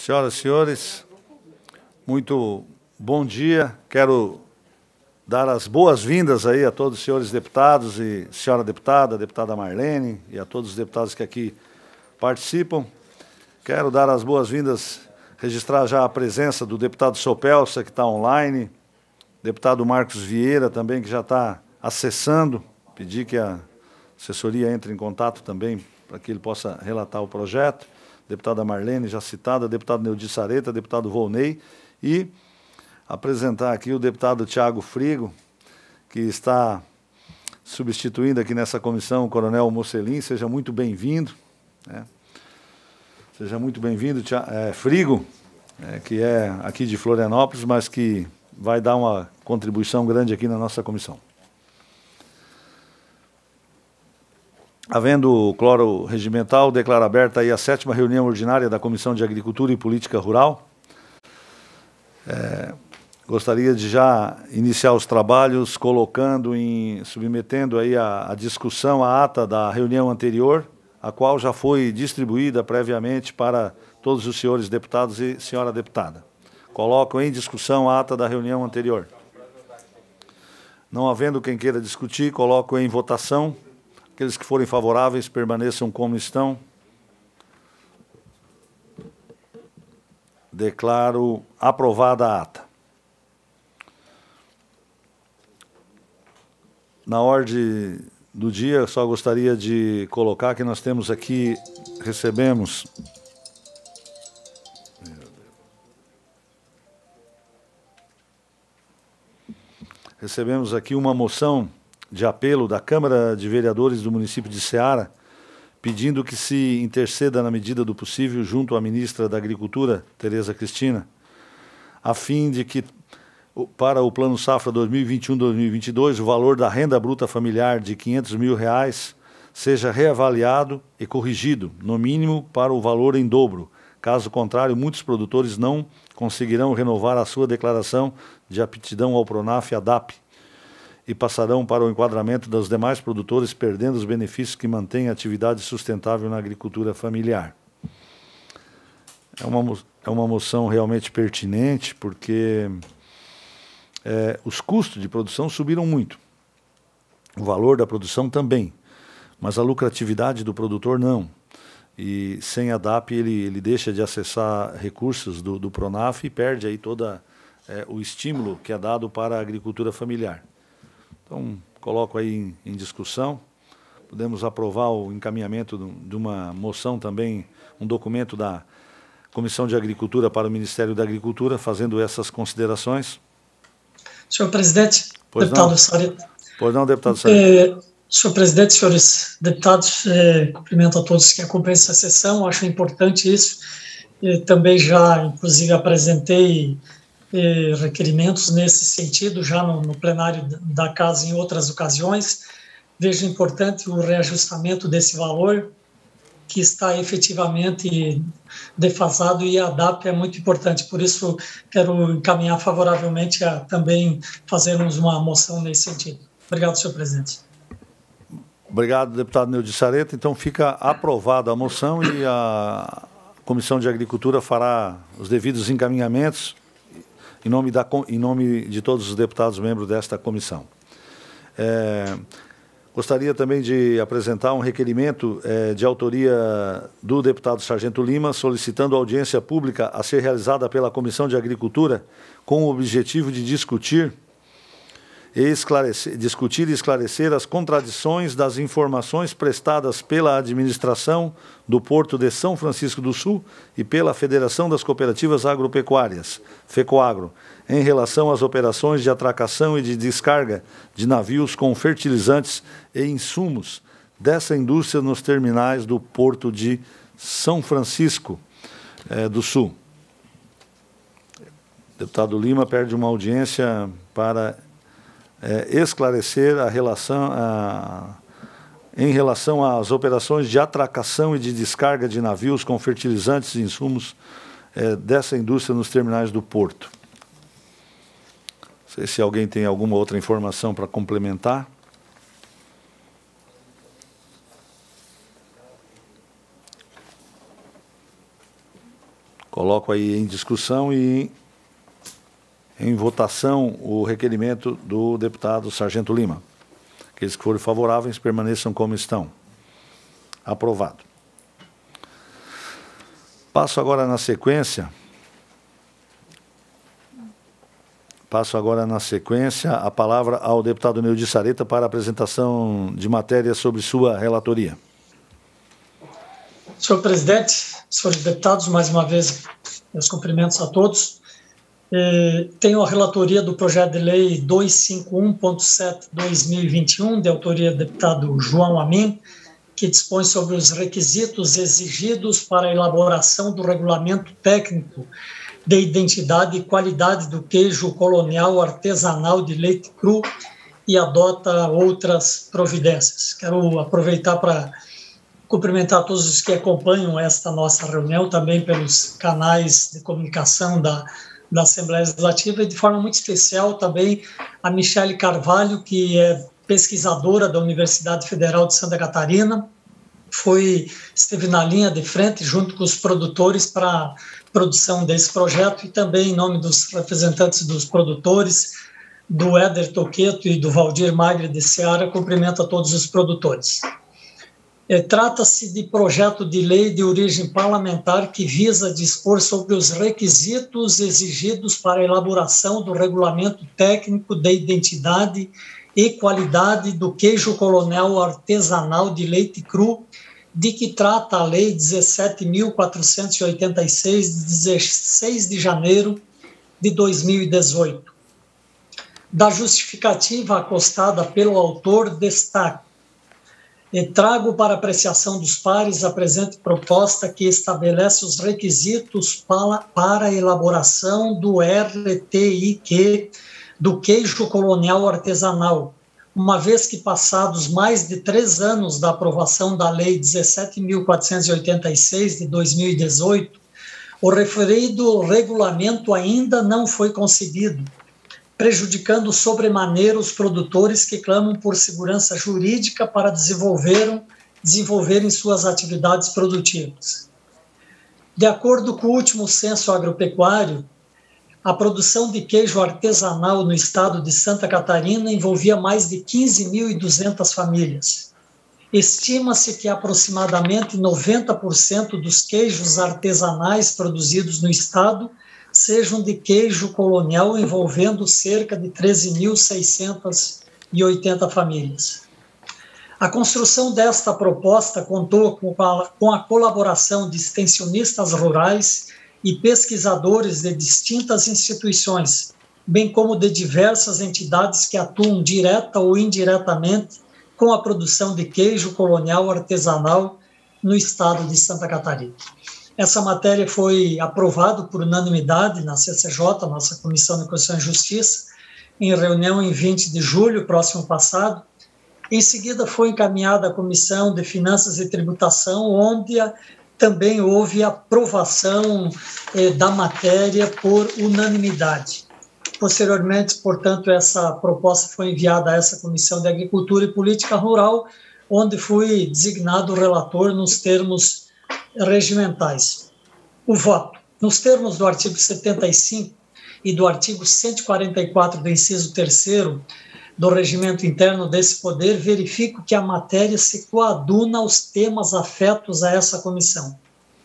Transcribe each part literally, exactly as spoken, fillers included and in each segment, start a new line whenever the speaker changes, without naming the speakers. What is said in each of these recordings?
Senhoras e senhores, muito bom dia. Quero dar as boas-vindas aí a todos os senhores deputados e senhora deputada, deputada Marlene e a todos os deputados que aqui participam. Quero dar as boas-vindas, registrar já a presença do deputado Sopelsa, que está online, deputado Marcos Vieira também, que já está acessando, pedir que a assessoria entre em contato também para que ele possa relatar o projeto. Deputada Marlene, já citada, deputado Neudi Sareta, deputado Volney, e apresentar aqui o deputado Tiago Frigo, que está substituindo aqui nessa comissão o coronel Mocelin. Seja muito bem-vindo. Né? Seja muito bem-vindo, é, Frigo, é, que é aqui de Florianópolis, mas que vai dar uma contribuição grande aqui na nossa comissão. Havendo o cloro regimental, declaro aberta aí a sétima reunião ordinária da Comissão de Agricultura e Política Rural. É, gostaria de já iniciar os trabalhos colocando em, submetendo aí a, a discussão, a ata da reunião anterior, a qual já foi distribuída previamente para todos os senhores deputados e senhora deputada. Coloco em discussão a ata da reunião anterior. Não havendo quem queira discutir, coloco em votação. Aqueles que forem favoráveis permaneçam como estão. Declaro aprovada a ata. Na ordem do dia, só gostaria de colocar que nós temos aqui, recebemos... Recebemos aqui uma moção de apelo da Câmara de Vereadores do município de Ceará, pedindo que se interceda na medida do possível junto à ministra da Agricultura, Tereza Cristina, a fim de que, para o Plano Safra dois mil e vinte e um a dois mil e vinte e dois, o valor da renda bruta familiar de quinhentos mil reais seja reavaliado e corrigido, no mínimo para o valor em dobro. Caso contrário, muitos produtores não conseguirão renovar a sua declaração de aptidão ao Pronaf e ADAP, e passarão para o enquadramento dos demais produtores, perdendo os benefícios que mantêm a atividade sustentável na agricultura familiar. É uma, é uma moção realmente pertinente, porque é, os custos de produção subiram muito. O valor da produção também, mas a lucratividade do produtor não. E sem a DAP ele, ele deixa de acessar recursos do, do Pronaf e perde aí todo é, o estímulo que é dado para a agricultura familiar. Então, coloco aí em, em discussão. Podemos aprovar o encaminhamento de uma moção também, um documento da Comissão de Agricultura para o Ministério da Agricultura, fazendo essas considerações.
Senhor presidente,
pois
deputado Sareta.
Pois não, deputado Sareta.
É, senhor presidente, senhores deputados, é, cumprimento a todos que acompanham essa sessão, acho importante isso. E também já, inclusive, apresentei requerimentos nesse sentido, já no, no plenário da Casa em outras ocasiões. Vejo importante o reajustamento desse valor, que está efetivamente defasado, e a DAP é muito importante. Por isso, quero encaminhar favoravelmente a também fazermos uma moção nesse sentido. Obrigado, senhor presidente.
Obrigado, deputado Neudi Sareta. Então, fica aprovada a moção e a Comissão de Agricultura fará os devidos encaminhamentos Em nome, da, em nome de todos os deputados membros desta comissão. É, gostaria também de apresentar um requerimento é, de autoria do deputado Sargento Lima, solicitando audiência pública a ser realizada pela Comissão de Agricultura com o objetivo de discutir e esclarecer, discutir e esclarecer as contradições das informações prestadas pela administração do Porto de São Francisco do Sul e pela Federação das Cooperativas Agropecuárias, FECOAGRO, em relação às operações de atracação e de descarga de navios com fertilizantes e insumos dessa indústria nos terminais do Porto de São Francisco eh, do Sul. O deputado Lima pede uma audiência para É, esclarecer a relação, a, em relação às operações de atracação e de descarga de navios com fertilizantes e insumos é, dessa indústria nos terminais do Porto. Não sei se alguém tem alguma outra informação para complementar. Coloco aí em discussão e em votação o requerimento do deputado Sargento Lima. Aqueles que forem favoráveis permaneçam como estão. Aprovado. Passo agora na sequência. Passo agora na sequência a palavra ao deputado Neudi Sareta para a apresentação de matéria sobre sua relatoria.
Senhor presidente, senhores deputados, mais uma vez, meus cumprimentos a todos. Eh, tenho a relatoria do projeto de lei duzentos e cinquenta e um ponto sete barra dois mil e vinte e um, de autoria do deputado João Amin, que dispõe sobre os requisitos exigidos para a elaboração do regulamento técnico de identidade e qualidade do queijo colonial artesanal de leite cru e adota outras providências. Quero aproveitar para cumprimentar todos os que acompanham esta nossa reunião, também pelos canais de comunicação da, da Assembleia Legislativa, e de forma muito especial também a Michele Carvalho, que é pesquisadora da Universidade Federal de Santa Catarina, foi, esteve na linha de frente junto com os produtores para a produção desse projeto, e também em nome dos representantes dos produtores, do Éder Toqueto e do Valdir Magre de Seara, cumprimento a todos os produtores. É, trata-se de projeto de lei de origem parlamentar que visa dispor sobre os requisitos exigidos para a elaboração do regulamento técnico de identidade e qualidade do queijo colonial artesanal de leite cru, de que trata a Lei dezessete mil quatrocentos e oitenta e seis, de dezesseis de janeiro de dois mil e dezoito. Da justificativa acostada pelo autor, destaque: e trago para apreciação dos pares a presente proposta que estabelece os requisitos para, para a elaboração do R T I Q do queijo colonial artesanal, uma vez que passados mais de três anos da aprovação da Lei dezessete mil quatrocentos e oitenta e seis de dois mil e dezoito, o referido regulamento ainda não foi concebido, prejudicando sobremaneira os produtores que clamam por segurança jurídica para desenvolver, desenvolverem suas atividades produtivas. De acordo com o último censo agropecuário, a produção de queijo artesanal no estado de Santa Catarina envolvia mais de quinze mil e duzentas famílias. Estima-se que aproximadamente noventa por cento dos queijos artesanais produzidos no estado sejam de queijo colonial, envolvendo cerca de treze mil seiscentas e oitenta famílias. A construção desta proposta contou com a, com a colaboração de extensionistas rurais e pesquisadores de distintas instituições, bem como de diversas entidades que atuam direta ou indiretamente com a produção de queijo colonial artesanal no estado de Santa Catarina. Essa matéria foi aprovada por unanimidade na C C J, nossa Comissão de Constituição e Justiça, em reunião em vinte de julho, próximo passado. Em seguida, foi encaminhada à Comissão de Finanças e Tributação, onde a, também houve aprovação eh, da matéria por unanimidade. Posteriormente, portanto, essa proposta foi enviada a essa Comissão de Agricultura e Política Rural, onde fui designado o relator nos termos regimentais. O voto. Nos termos do artigo setenta e cinco e do artigo cento e quarenta e quatro do inciso terceiro do regimento interno desse poder, verifico que a matéria se coaduna aos temas afetos a essa comissão.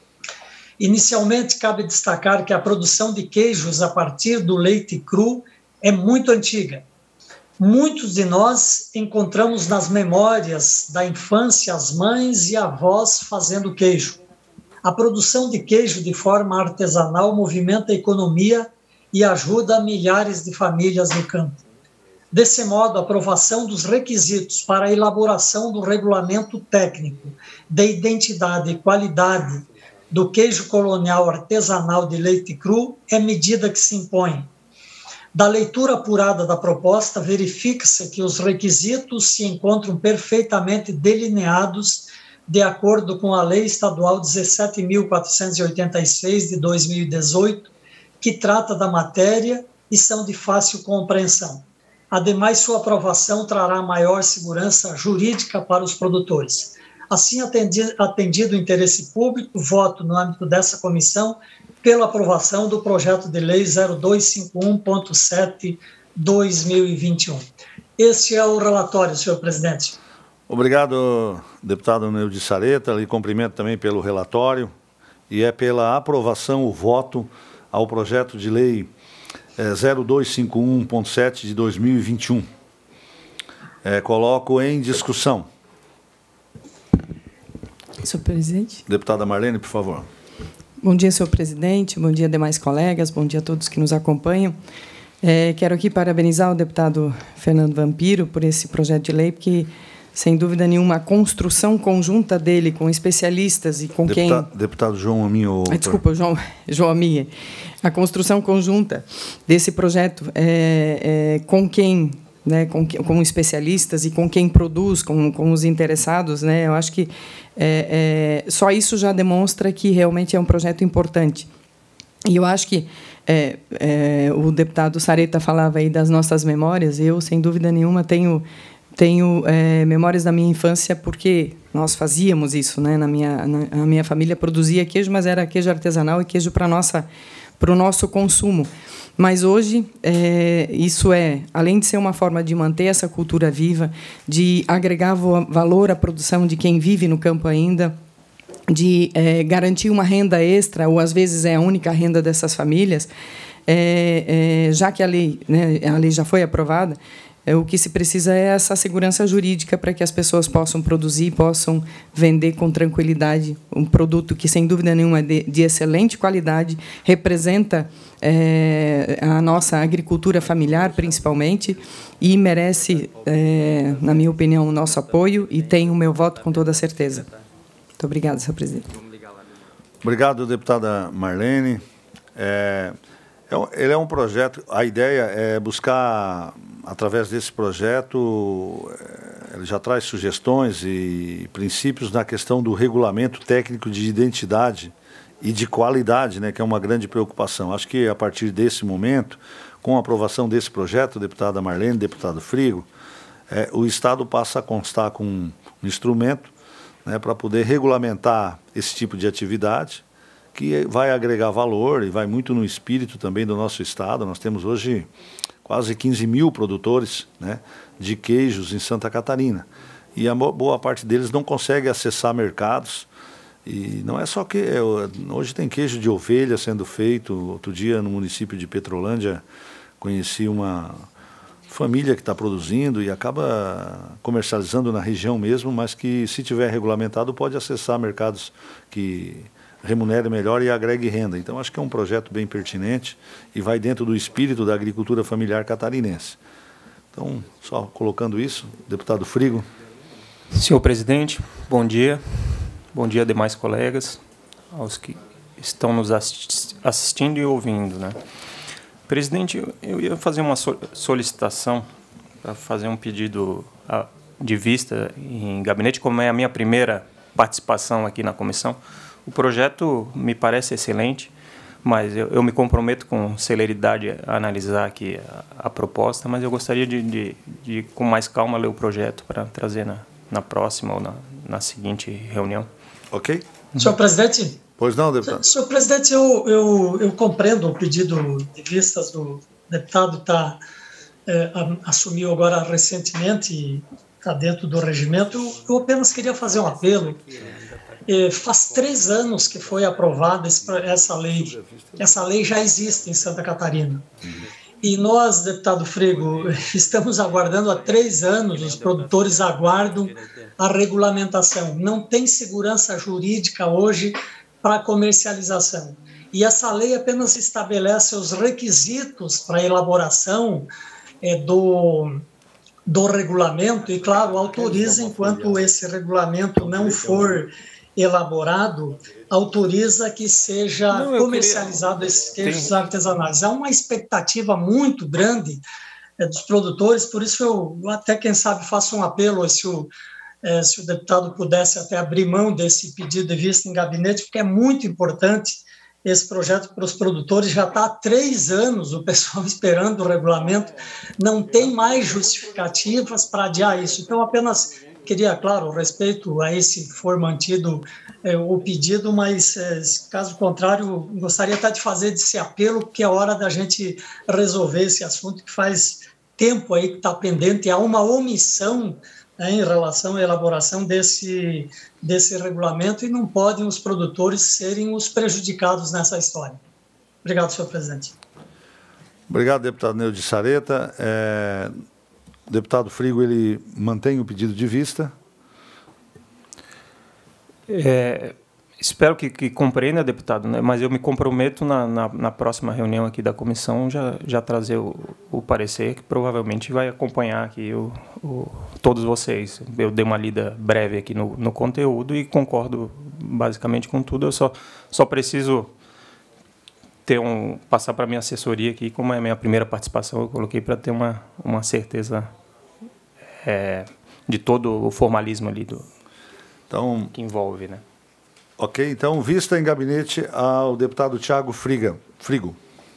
Inicialmente, cabe destacar que a produção de queijos a partir do leite cru é muito antiga. Muitos de nós encontramos nas memórias da infância as mães e avós fazendo queijo. A produção de queijo de forma artesanal movimenta a economia e ajuda milhares de famílias no campo. Desse modo, a aprovação dos requisitos para a elaboração do regulamento técnico de identidade e qualidade do queijo colonial artesanal de leite cru é medida que se impõe. Da leitura apurada da proposta, verifica-se que os requisitos se encontram perfeitamente delineados de acordo com a Lei Estadual dezessete mil quatrocentos e oitenta e seis de dois mil e dezoito, que trata da matéria e são de fácil compreensão. Ademais, sua aprovação trará maior segurança jurídica para os produtores. Assim, atendi, atendido o interesse público, voto no âmbito dessa comissão pela aprovação do projeto de lei zero dois cinco um ponto sete barra dois mil e vinte e um. Este é o relatório, senhor presidente.
Obrigado, deputado Neudi Sareta, lhe cumprimento também pelo relatório, e é pela aprovação, o voto ao projeto de lei é, zero dois cinco um ponto sete de dois mil e vinte e um. É, coloco em discussão.
Senhor presidente.
Deputada Marlene, por favor.
Bom dia, senhor presidente, bom dia, demais colegas, bom dia a todos que nos acompanham. É, quero aqui parabenizar o deputado Fernando Vampiro por esse projeto de lei, porque, sem dúvida nenhuma, a construção conjunta dele com especialistas e com
Deputa,
quem...
Deputado João Amin.
Ah, desculpa, João, João Amin. A construção conjunta desse projeto é, é, com quem... Né, com, com especialistas e com quem produz, com, com os interessados, né, eu acho que é, é, só isso já demonstra que realmente é um projeto importante. E eu acho que é, é, o deputado Sareta falava aí das nossas memórias, eu, sem dúvida nenhuma, tenho, tenho é, memórias da minha infância, porque nós fazíamos isso, né, na minha, na, a minha família produzia queijo, mas era queijo artesanal e queijo para nossa, para o nosso consumo. Mas hoje, é, isso é, além de ser uma forma de manter essa cultura viva, de agregar valor à produção de quem vive no campo ainda, de é, garantir uma renda extra, ou às vezes é a única renda dessas famílias, é, é, já que a lei, né, a lei já foi aprovada, é, o que se precisa é essa segurança jurídica para que as pessoas possam produzir, possam vender com tranquilidade um produto que, sem dúvida nenhuma, é de, de excelente qualidade, representa é, a nossa agricultura familiar, principalmente, e merece, é, na minha opinião, o nosso apoio, e tem o meu voto com toda certeza. Muito obrigada, senhor presidente.
Obrigado, deputada Marlene. É, ele é um projeto, a ideia é buscar, através desse projeto, ele já traz sugestões e princípios na questão do regulamento técnico de identidade e de qualidade, né, que é uma grande preocupação. Acho que, a partir desse momento, com a aprovação desse projeto, deputada Marlene, deputado Frigo, é, o Estado passa a constar com um instrumento, né, para poder regulamentar esse tipo de atividade, que vai agregar valor e vai muito no espírito também do nosso Estado. Nós temos hoje quase quinze mil produtores, né, de queijos em Santa Catarina. E a boa parte deles não consegue acessar mercados. E não é só que... Hoje tem queijo de ovelha sendo feito. Outro dia, no município de Petrolândia, conheci uma família que está produzindo e acaba comercializando na região mesmo, mas que, se tiver regulamentado, pode acessar mercados que remunere melhor e agregue renda. Então, acho que é um projeto bem pertinente e vai dentro do espírito da agricultura familiar catarinense. Então, só colocando isso, deputado Frigo.
Senhor presidente, bom dia. Bom dia, demais colegas, aos que estão nos assistindo e ouvindo, né? Presidente, eu ia fazer uma solicitação para fazer um pedido de vista em gabinete, como é a minha primeira participação aqui na comissão. O projeto me parece excelente, mas eu, eu me comprometo com celeridade a analisar aqui a, a proposta, mas eu gostaria de, de, de, com mais calma, ler o projeto para trazer na, na próxima ou na, na seguinte reunião.
Ok.
Senhor presidente?
Pois não, deputado.
Senhor presidente, eu, eu, eu compreendo o pedido de vistas do deputado, tá, é, assumiu agora recentemente e está dentro do regimento. Eu, eu apenas queria fazer um apelo. É, faz três anos que foi aprovada esse, essa lei. Essa lei já existe em Santa Catarina. E nós, deputado Frigo, estamos aguardando há três anos, os produtores aguardam a regulamentação. Não tem segurança jurídica hoje para comercialização. E essa lei apenas estabelece os requisitos para a elaboração é, do, do regulamento e, claro, autoriza, enquanto esse regulamento não for elaborado, autoriza que seja não, comercializado queria... esses queijos Tem... artesanais. Há uma expectativa muito grande é, dos produtores, por isso eu até, quem sabe, faço um apelo, se o, é, se o deputado pudesse até abrir mão desse pedido de vista em gabinete, porque é muito importante esse projeto para os produtores. Já está há três anos o pessoal esperando o regulamento, não tem mais justificativas para adiar isso. Então, apenas queria, claro, respeito a esse for mantido é, o pedido, mas, é, caso contrário, gostaria até de fazer esse apelo, porque é hora da gente resolver esse assunto que faz tempo aí que está pendente. Há uma omissão, né, em relação à elaboração desse, desse regulamento e não podem os produtores serem os prejudicados nessa história. Obrigado, senhor presidente.
Obrigado, deputado Neude Sareta. É, o deputado Frigo, ele mantém o pedido de vista.
É, espero que, que compreenda, deputado, né? Mas eu me comprometo na, na, na próxima reunião aqui da comissão já, já trazer o, o parecer, que provavelmente vai acompanhar aqui o, o, todos vocês. Eu dei uma lida breve aqui no, no conteúdo e concordo basicamente com tudo. Eu só, só preciso ter um, passar para a minha assessoria aqui, como é a minha primeira participação, eu coloquei para ter uma, uma certeza é, de todo o formalismo ali do, então, que envolve, né?
Ok, então, vista em gabinete ao deputado Thiago Friga, Frigo.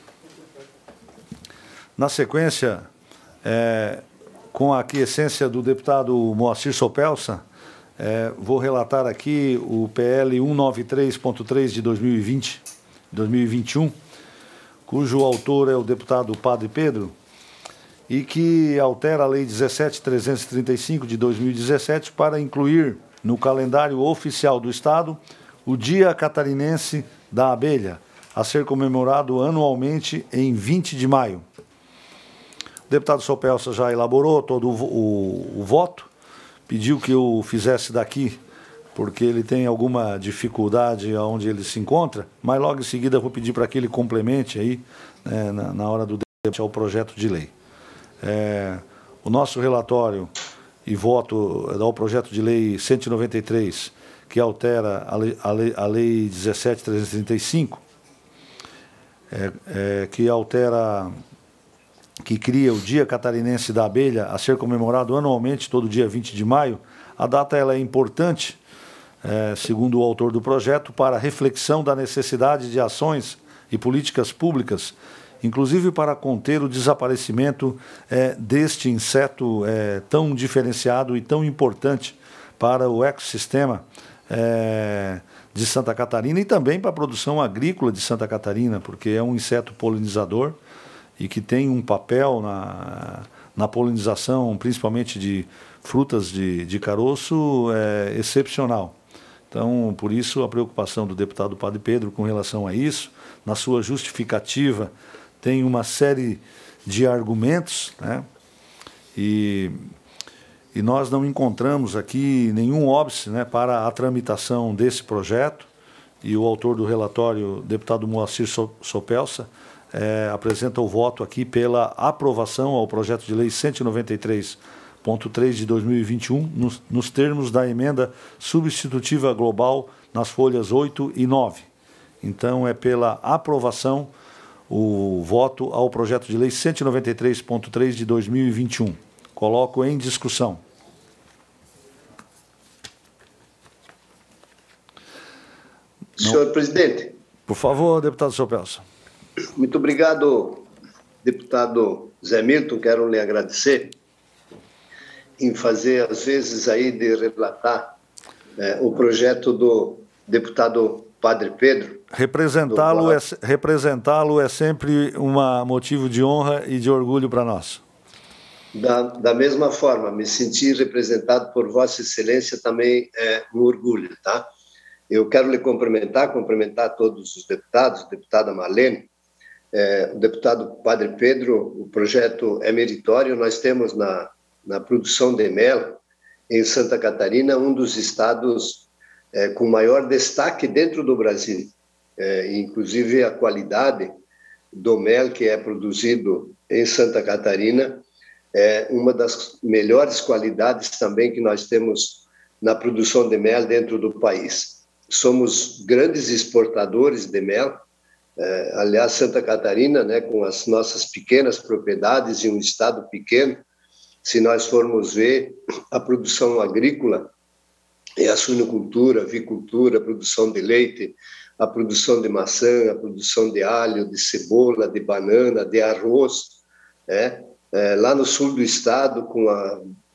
Na sequência, é, com a aquiescência do deputado Moacir Sopelsa, é, vou relatar aqui o P L cento e noventa e três ponto três de dois mil e vinte, dois mil e vinte e um, cujo autor é o deputado Padre Pedro, e que altera a Lei dezessete mil trezentos e trinta e cinco de dois mil e dezessete para incluir no calendário oficial do Estado o Dia Catarinense da Abelha, a ser comemorado anualmente em vinte de maio. O deputado Sopelsa já elaborou todo o, o, o voto, pediu que eu fizesse daqui, porque ele tem alguma dificuldade onde ele se encontra, mas logo em seguida eu vou pedir para que ele complemente aí, né, na, na hora do debate ao projeto de lei. É, o nosso relatório e voto ao projeto de lei cento e noventa e três, que altera a lei, a lei, a lei dezessete mil trezentos e trinta e cinco, é, é, que altera, que cria o Dia Catarinense da Abelha, a ser comemorado anualmente, todo dia vinte de maio. A data ela é importante, é, segundo o autor do projeto, para a reflexão da necessidade de ações e políticas públicas, inclusive para conter o desaparecimento é, deste inseto é, tão diferenciado e tão importante para o ecossistema é, de Santa Catarina e também para a produção agrícola de Santa Catarina, porque é um inseto polinizador e que tem um papel na, na polinização, principalmente de frutas de, de caroço, é, excepcional. Então, por isso, a preocupação do deputado Padre Pedro com relação a isso, na sua justificativa, tem uma série de argumentos, né? E, e nós não encontramos aqui nenhum óbice, né, para a tramitação desse projeto, e o autor do relatório, deputado Moacir Sopelsa, é, apresenta o voto aqui pela aprovação ao projeto de lei cento e noventa e três ponto três de dois mil e vinte e um, nos, nos termos da emenda substitutiva global nas folhas oito e nove. Então, é pela aprovação o voto ao projeto de lei cento e noventa e três ponto três de dois mil e vinte e um. Coloco em discussão.
Não. Senhor presidente.
Por favor, deputado Sopelsa.
Muito obrigado, deputado Zé Milton. Quero lhe agradecer em fazer, às vezes, aí de relatar é, o projeto do deputado Padre Pedro.
Representá-lo é, representá-lo é sempre um motivo de honra e de orgulho para nós.
Da, da mesma forma, me sentir representado por Vossa Excelência também é um orgulho, tá? Eu quero lhe cumprimentar, cumprimentar todos os deputados, deputada Marlene, é, o deputado Padre Pedro. O projeto é meritório. Nós temos na, na produção de mel em Santa Catarina um dos estados é, com maior destaque dentro do Brasil. É, inclusive a qualidade do mel que é produzido em Santa Catarina é uma das melhores qualidades também que nós temos na produção de mel dentro do país. Somos grandes exportadores de mel. É, aliás, Santa Catarina, né, com as nossas pequenas propriedades e um estado pequeno, se nós formos ver a produção agrícola e a suinocultura, a avicultura, a produção de leite, a produção de maçã, a produção de alho, de cebola, de banana, de arroz, é, é, lá no sul do estado, com a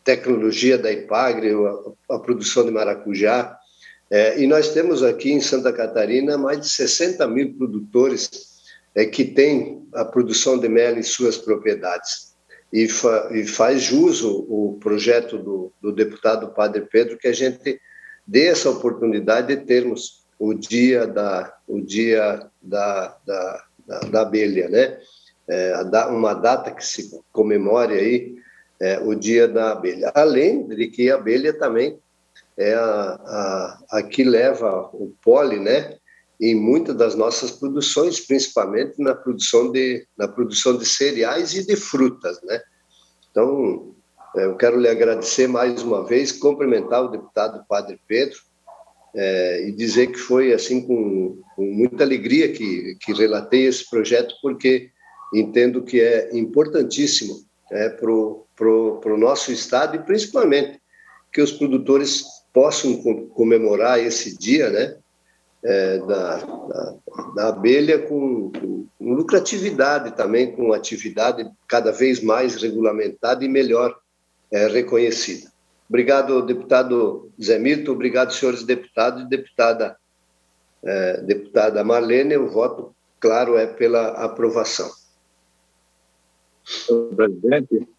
tecnologia da Ipagre, a, a produção de maracujá. É, e nós temos aqui em Santa Catarina mais de sessenta mil produtores é, que têm a produção de mel em suas propriedades. E, fa, e faz jus o, o projeto do, do deputado Padre Pedro que a gente dê essa oportunidade de termos o dia da, o dia da, da, da, da abelha, né? É, uma data que se comemore aí é, o dia da abelha. Além de que a abelha também é a, a, a que leva o pólen, né, em muitas das nossas produções, principalmente na produção de, na produção de cereais e de frutas, né? Então, eu quero lhe agradecer mais uma vez, cumprimentar o deputado Padre Pedro é, e dizer que foi assim com, com muita alegria que, que relatei esse projeto, porque entendo que é importantíssimo é, para o nosso estado e principalmente que os produtores possam comemorar esse dia, né, é, da, da, da abelha com, com, com lucratividade também, com atividade cada vez mais regulamentada e melhor é, reconhecida. Obrigado, deputado Zé Milton, obrigado, senhores deputados e deputada, é, deputada Marlene, o voto, claro, é pela aprovação.
Senhor presidente.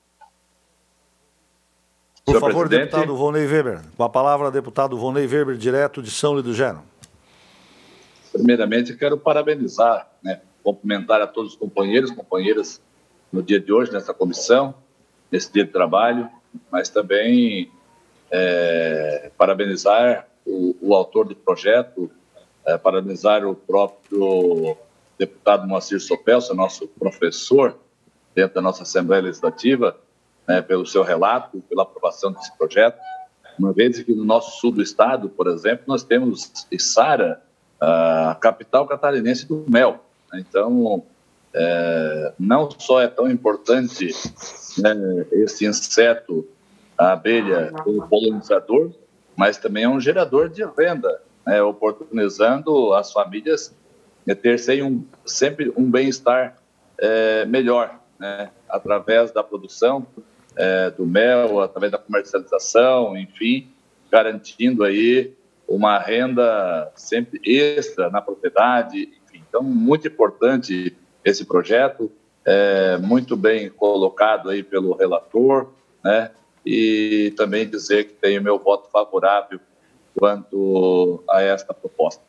Por
Senhor
favor,
presidente.
deputado Volney Weber. Com a palavra, deputado Volney Weber, direto de São Luís do Gero.
Primeiramente, quero parabenizar, né, cumprimentar a todos os companheiros, companheiras no dia de hoje, nessa comissão, nesse dia de trabalho, mas também é, parabenizar o, o autor do projeto, é, parabenizar o próprio deputado Moacir Sopelsa, nosso professor dentro da nossa Assembleia Legislativa, né, pelo seu relato, pela aprovação desse projeto. Uma vez que no nosso sul do estado, por exemplo, nós temos Içara, a capital catarinense do mel. Então, é, não só é tão importante, né, esse inseto, a abelha, como polinizador, mas também é um gerador de renda, né, oportunizando as famílias de ter sempre um, sempre um bem-estar é, melhor, né, através da produção é, do mel, através da comercialização, enfim, garantindo aí uma renda sempre extra na propriedade, enfim. Então, muito importante esse projeto, é, muito bem colocado aí pelo relator, né, e também dizer que tenho meu voto favorável quanto a esta proposta.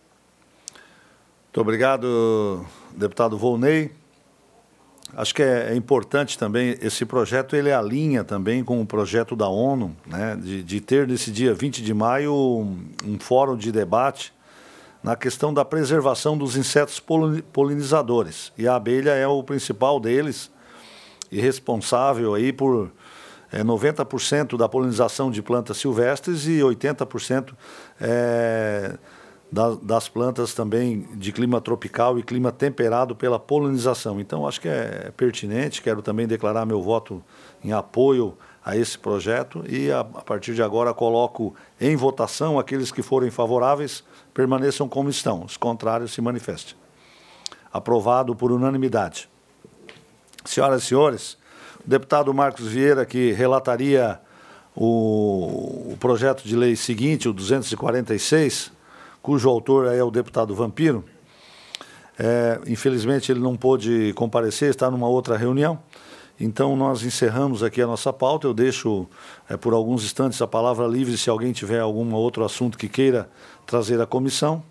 Muito obrigado, deputado Volney. Acho que é, é importante também, esse projeto ele alinha também com o projeto da ONU, né, de, de ter nesse dia vinte de maio um, um fórum de debate na questão da preservação dos insetos polinizadores. E a abelha é o principal deles e responsável aí por é, noventa por cento da polinização de plantas silvestres e oitenta por cento é, das plantas também de clima tropical e clima temperado pela polinização. Então, acho que é pertinente, quero também declarar meu voto em apoio a esse projeto e, a, a partir de agora, coloco em votação aqueles que forem favoráveis, permaneçam como estão, os contrários se manifestem. Aprovado por unanimidade. Senhoras e senhores, o deputado Marcos Vieira, que relataria o, o projeto de lei seguinte, o duzentos e quarenta e seis, cujo autor é o deputado Vampiro. É, infelizmente, ele não pôde comparecer, está numa outra reunião. Então, nós encerramos aqui a nossa pauta. Eu deixo, é, por alguns instantes, a palavra livre se alguém tiver algum outro assunto que queira trazer à comissão.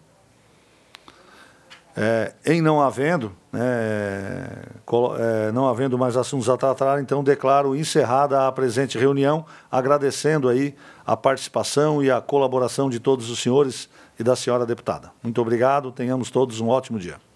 É, em não havendo, é, é, não havendo mais assuntos a tratar, então declaro encerrada a presente reunião, agradecendo aí a participação e a colaboração de todos os senhores e da senhora deputada. Muito obrigado, tenhamos todos um ótimo dia.